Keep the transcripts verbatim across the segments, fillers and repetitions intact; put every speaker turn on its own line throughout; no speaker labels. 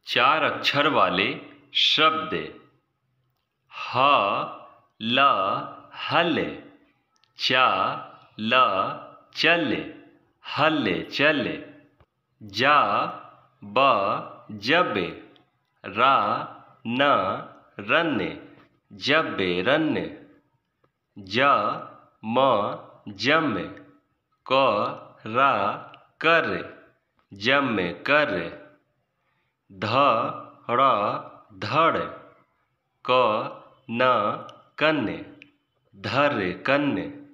चार अक्षर वाले शब्द ह ल हल चा ल चल हल चल जा ब जब रा न रन जब रन ज म जम क रा कर जम कर ध ड़ धड़ क न कन धर कन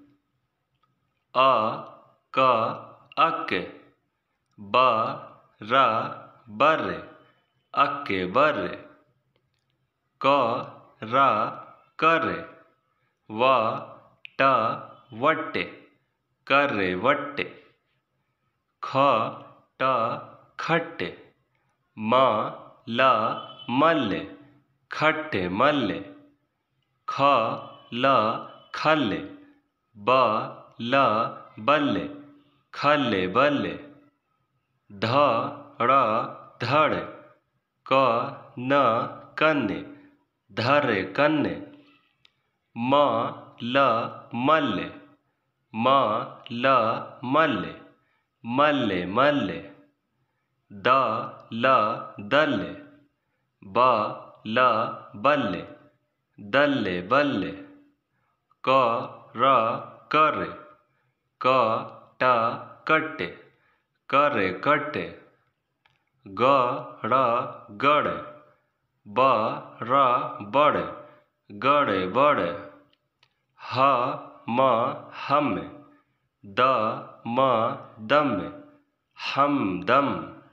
अ क अक ब र बर अक बर क र कर व ट वट कर वट ख ट खट म ल मल खट मल ख ल खल ब ल बल खल बल ध ड़ धड़ क न कन धर कन म ल मल म ल मल मल मल द ल दल ब ल बल दल बल क र कर क ट कट कर कट ग ड़ गड़ ब र बड़ गड़ बड़ ह म हम द म दम हमदम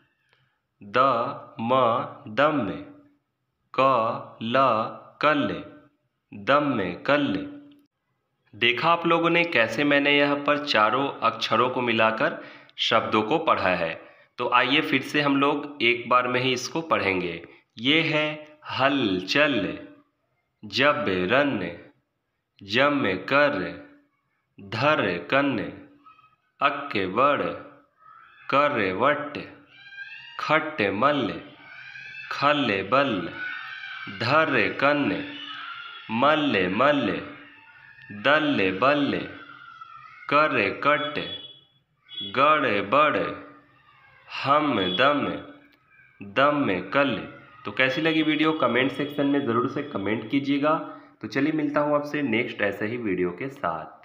द म दम क ल कल दम कल। देखा आप लोगों ने कैसे मैंने यहाँ पर चारों अक्षरों को मिलाकर शब्दों को पढ़ा है। तो आइए फिर से हम लोग एक बार में ही इसको पढ़ेंगे। ये है हल चल जब रन जम कर धर कन अक बड़ कर वट खट मल खल बल धर कन मल मल दल बल कर कट गड़ बड़ हम दम दम कल। तो कैसी लगी वीडियो कमेंट सेक्शन में ज़रूर से कमेंट कीजिएगा। तो चलिए मिलता हूँ आपसे नेक्स्ट ऐसे ही वीडियो के साथ।